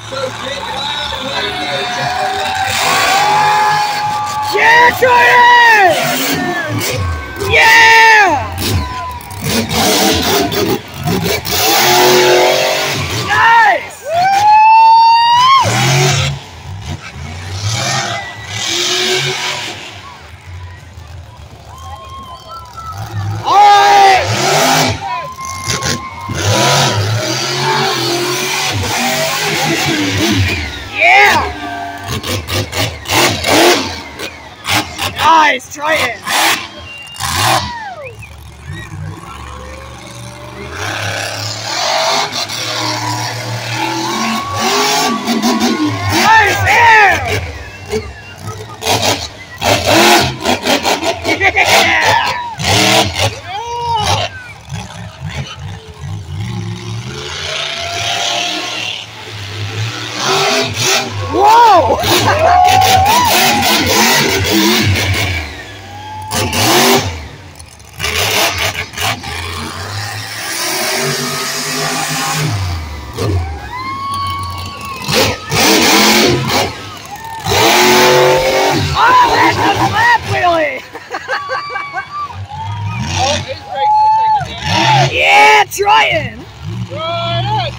Yeah, try it! Yeah! Nice! Alright! Yeah! Nice, try it! Nice, yeah! Whoa! Oh, that's a slap wheelie! Oh, his brakes looks like they're down. Yeah, trying! Try it!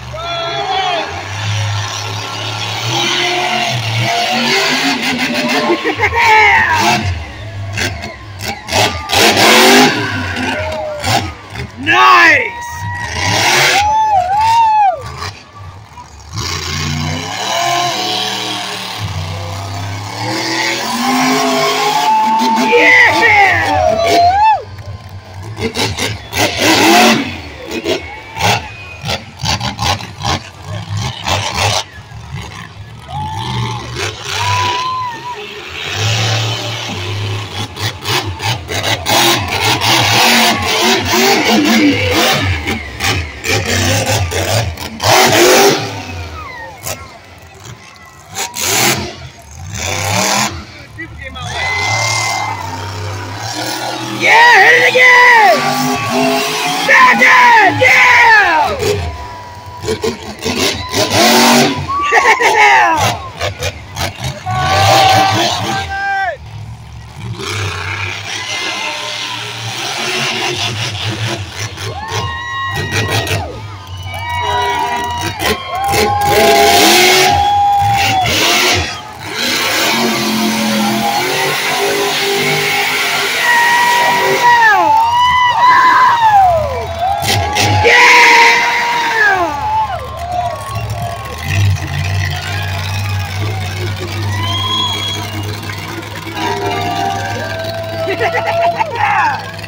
Nice! Yeah, hit it again! Back it! Yeah! Yeah! Yeah!